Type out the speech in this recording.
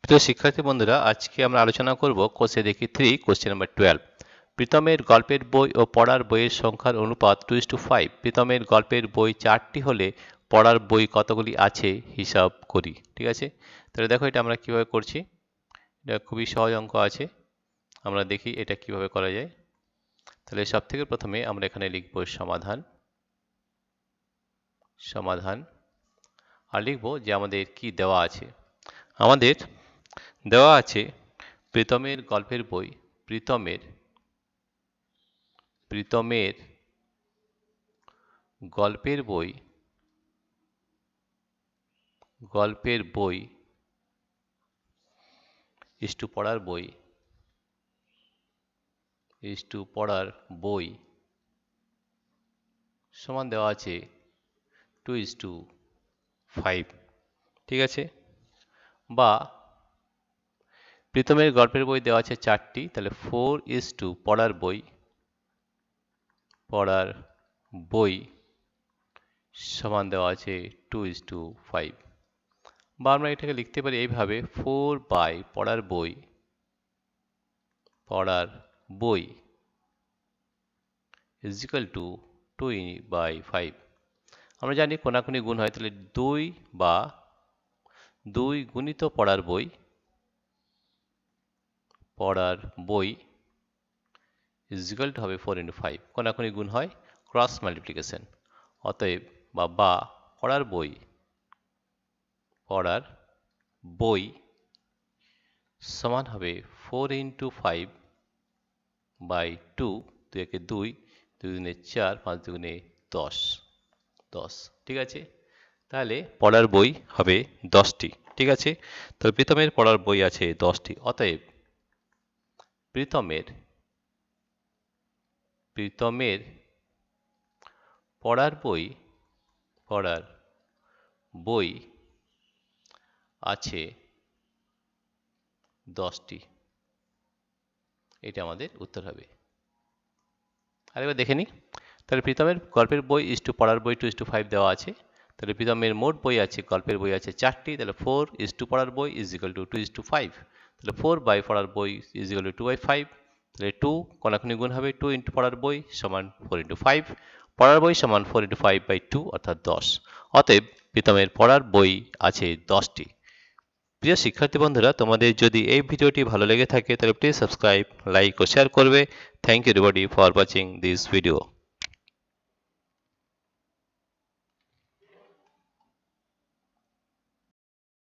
প্রিয় শিক্ষার্থী বন্ধুরা, আজকে আমরা আলোচনা করব কোষে দেখি 3 কোশ্চেন নাম্বার 12। প্রীতমের গল্পের বই ও পড়ার বইয়ের সংখ্যার অনুপাত 2:5। প্রীতমের গল্পের বই 4টি হলে পড়ার বই কতগুলি আছে হিসাব করি। ঠিক আছে, তাহলে দেখো এটা আমরা কিভাবে করছি। এটা খুবই সহজ অঙ্ক আছে, আমরা দেখি এটা কিভাবে করা যায়। তাহলে সব থেকে প্রথমে আমরা এখানে লিখব সমাধান আর লিখব যে আমাদের কি দেওয়া আছে। আমাদের দেওয়া আছে প্রীতমের গল্পের বই, প্রীতমের গল্পের বই ইস্টু পড়ার বই সমান দেওয়া আছে 2:5। ঠিক আছে, বা প্রীতমের গল্পের বই দেওয়া আছে 4টি, তাহলে 4:, পড়ার বই সমান দেওয়া আছে 2:5। বা আমরা এটাকে লিখতে পারি এইভাবে, 4 পড়ার বই ইজ ইকুয়াল টু 2/5। আমরা জানি কোনাকুনি গুণ হয়, তাহলে 2 গুণিত পড়ার বই ইজ ইকুয়াল টু হবে 4×5। কোনাকুনি গুণ হয়, ক্রস মাল্টিপ্লিকেশন। অতএব বা পড়ার বই সমান হবে 4×5/2। 2 একে 2, 2 দুগুণে 4, 5 দুগুণে 10। ঠিক আছে, তাহলে পড়ার বই হবে 10টি। ঠিক আছে, তাহলে প্রীতমের পড়ার বই আছে 10টি। অতএব প্রীতমের পড়ার বই আছে 10টি। এটা আমাদের উত্তর হবে। আরেকবার দেখে নিই। তাহলে প্রীতমের গল্পের বই ইস্টু পড়ার বই 2:5 দেওয়া আছে। তাহলে প্রীতমের মোট বই আছে, গল্পের বই আছে 4টি, তাহলে 4 পড়ার বই ইজ ইকুয়াল টু 2:5। তাহলে 4 পড়ার বই ইজ ইকুয়াল টু 2/5। তাহলে 2 কোনাকুনি গুণ হবে, 2 পড়ার বই সমান 4×5। পড়ার বই সমান 4×5/2 অর্থাৎ 10। অতএব প্রীতমের পড়ার বই আছে 10টি। প্রিয় শিক্ষার্থী বন্ধুরা, তোমাদের যদি এই ভিডিওটি ভালো লেগে থাকে তাহলে প্লিজ সাবস্ক্রাইব, লাইক ও শেয়ার করবে। Thank you everybody for watching this video.